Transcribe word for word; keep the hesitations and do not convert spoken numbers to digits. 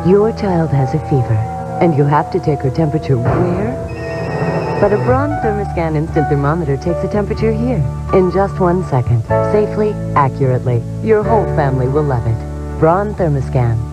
Your child has a fever, and you have to take her temperature where? But a Braun ThermoScan instant thermometer takes the temperature here in just one second, safely, accurately. Your whole family will love it. Braun ThermoScan.